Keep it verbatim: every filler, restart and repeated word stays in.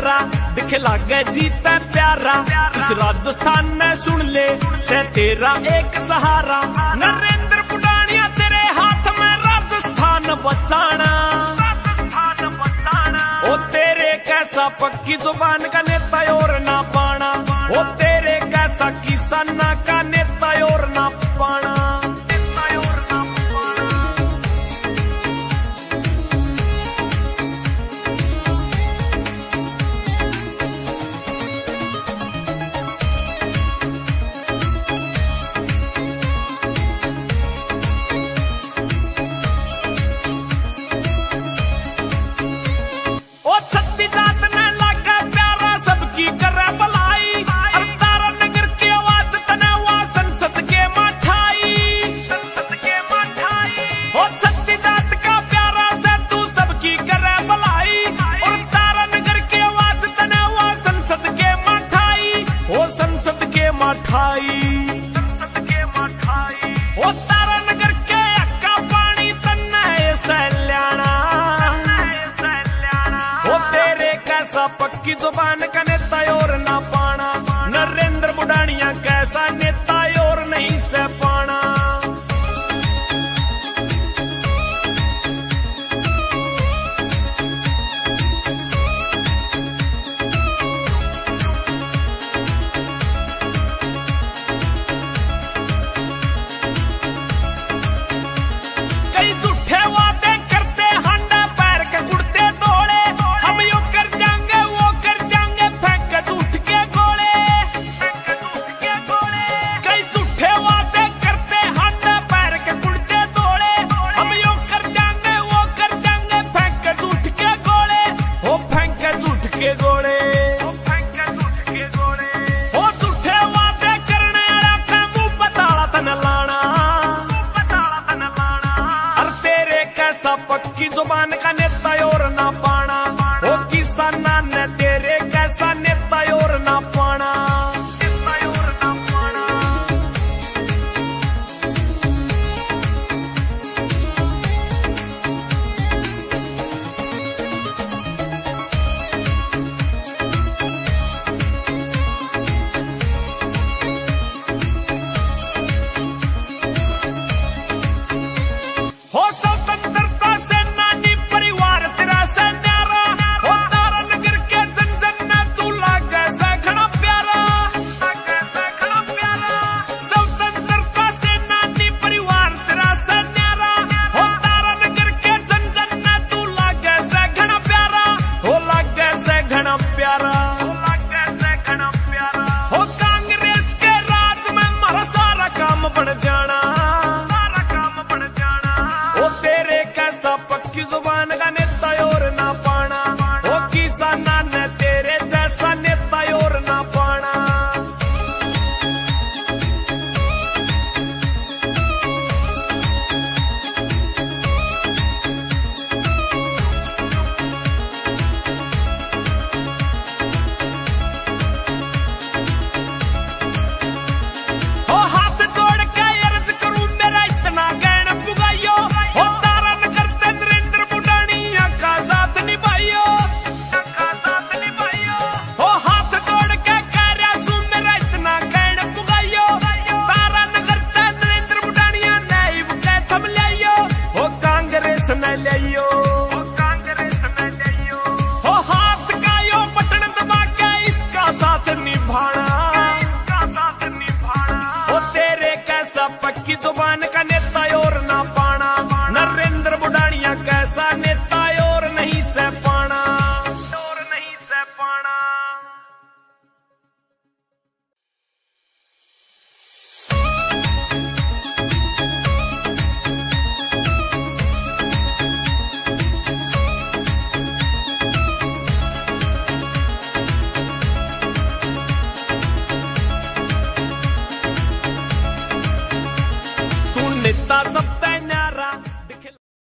नजारा दिखला गए जीता प्यारा। इस राजस्थान में सुन ले से तेरा एक सहारा। नरेंद्र बुढ़ानिया तेरे हाथ में राजस्थान बचाना, राजस्थान बचाना। ओ तेरे कैसा पक्की जुबान का नेता और ना पाना, ओ तेरे कैसा किसाना का नेता और ना पाना। मठाई संसद के मठाई ओ तारा नगर के अक्का पानी तन्ना सैल्याना, ओ तेरे कैसा पक्की जुबान का नेता और ना पाना। नरेंद्र बुढ़ानिया कैसा नेता और नहीं से पाना। पक्की जुबान का नेता और ना